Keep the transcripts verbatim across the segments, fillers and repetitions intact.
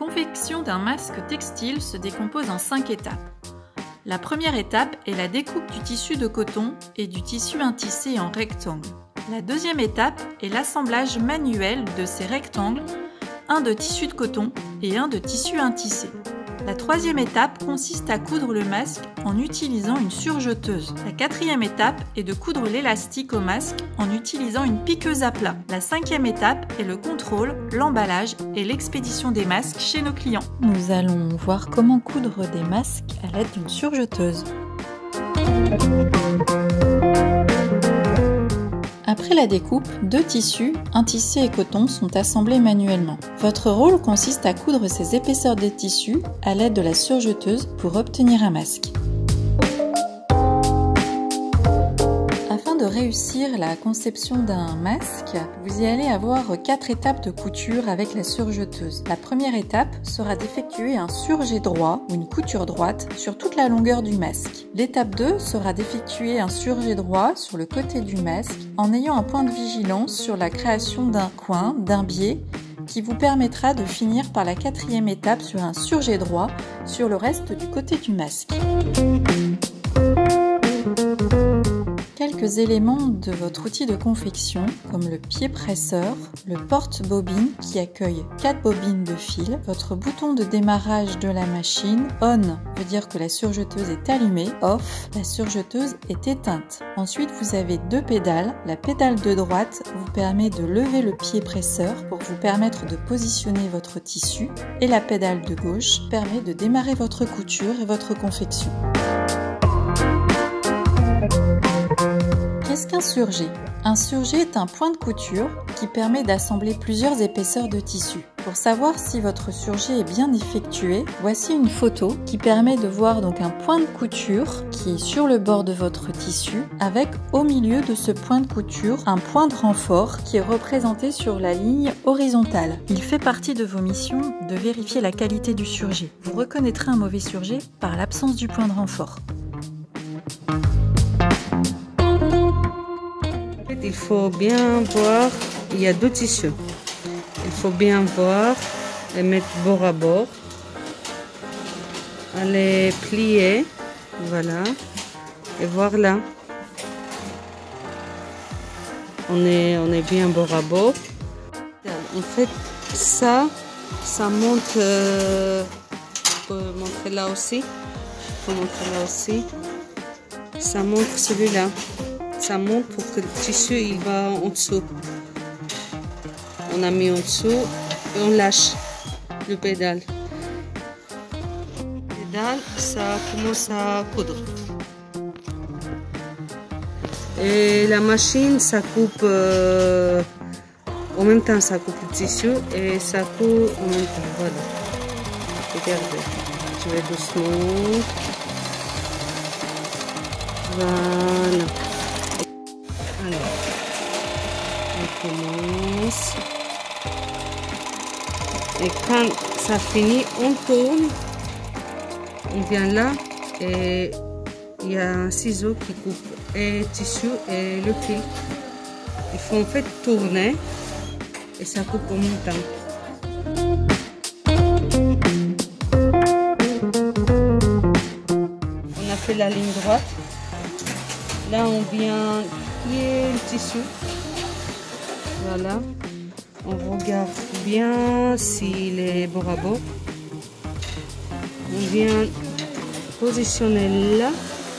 confection d'un masque textile se décompose en cinq étapes. La première étape est la découpe du tissu de coton et du tissu intissé en rectangle. La deuxième étape est l'assemblage manuel de ces rectangles, un de tissu de coton et un de tissu intissé. La troisième étape consiste à coudre le masque en utilisant une surjeteuse. La quatrième étape est de coudre l'élastique au masque en utilisant une piqueuse à plat. La cinquième étape est le contrôle, l'emballage et l'expédition des masques chez nos clients. Nous allons voir comment coudre des masques à l'aide d'une surjeteuse. Après la découpe, deux tissus, intissé et coton, sont assemblés manuellement. Votre rôle consiste à coudre ces épaisseurs de tissu à l'aide de la surjeteuse pour obtenir un masque. Afin de réussir la conception d'un masque, vous y allez avoir quatre étapes de couture avec la surjeteuse. La première étape sera d'effectuer un surjet droit ou une couture droite sur toute la longueur du masque. L'étape deux sera d'effectuer un surjet droit sur le côté du masque en ayant un point de vigilance sur la création d'un coin, d'un biais, qui vous permettra de finir par la quatrième étape sur un surjet droit sur le reste du côté du masque. Quelques éléments de votre outil de confection, comme le pied presseur, le porte-bobine qui accueille quatre bobines de fil, votre bouton de démarrage de la machine. On veut dire que la surjeteuse est allumée, off, la surjeteuse est éteinte. Ensuite, vous avez deux pédales. La pédale de droite vous permet de lever le pied presseur pour vous permettre de positionner votre tissu et la pédale de gauche permet de démarrer votre couture et votre confection. Qu'est-ce qu'un surjet? Un surjet est un point de couture qui permet d'assembler plusieurs épaisseurs de tissu. Pour savoir si votre surjet est bien effectué, voici une photo qui permet de voir donc un point de couture qui est sur le bord de votre tissu avec au milieu de ce point de couture un point de renfort qui est représenté sur la ligne horizontale. Il fait partie de vos missions de vérifier la qualité du surjet. Vous reconnaîtrez un mauvais surjet par l'absence du point de renfort. Il faut bien voir, il y a deux tissus. Il faut bien voir, les mettre bord à bord, les plier, voilà, et voir là. On est, on est bien bord à bord. En fait, ça, ça monte, euh, je peux montrer là aussi, je peux montrer là aussi, ça montre celui-là. Ça monte pour que le tissu il va en dessous. On a mis en dessous et on lâche le pédale. Le pédale, ça commence à coudre. Et la machine, ça coupe euh, en même temps, ça coupe le tissu et ça coupe en même temps. Voilà. Regardez, je vais doucement. Voilà. Alors, on commence. Et quand ça finit, on tourne. On vient là et il y a un ciseau qui coupe le tissu et le fil. Il faut en fait tourner et ça coupe en même temps. On a fait la ligne droite. Là, on vient plier le tissu. Voilà. On regarde bien s'il est bord à bord. On vient positionner là.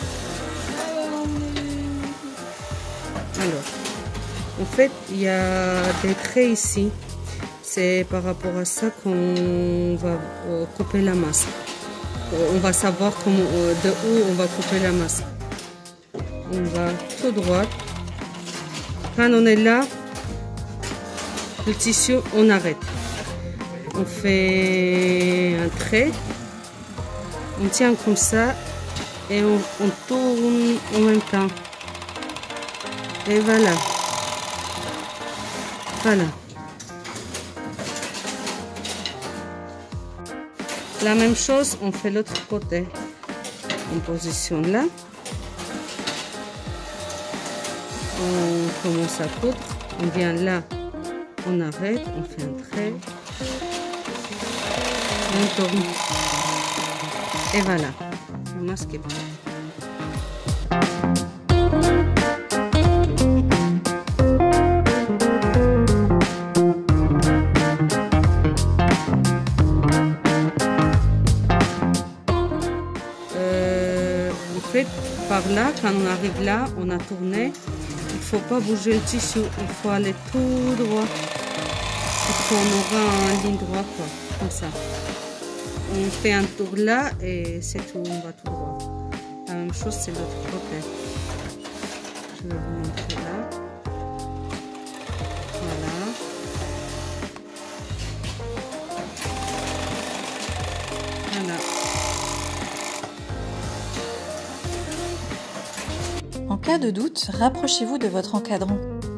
Alors, en fait, il y a des traits ici. C'est par rapport à ça qu'on va couper la masse. On va savoir comment, de où on va couper la masse. On va tout droit. Quand on est là, le tissu, on arrête. On fait un trait. On tient comme ça et on, on tourne en même temps. Et voilà. Voilà. La même chose, on fait l'autre côté. On positionne là. On commence à coudre. On vient là. On arrête. On fait un trait. Et on tourne. Et voilà, le masque est prêt. Euh, en fait, par là, quand on arrive là, on a tourné. Il ne faut pas bouger le tissu, il faut aller tout droit. Pour qu'on aura une ligne droite, quoi, comme ça. On fait un tour là et c'est tout, on va tout droit. La même chose, c'est l'autre côté. Je vais vous montrer là. Voilà. Voilà. En cas de doute, rapprochez-vous de votre encadrant.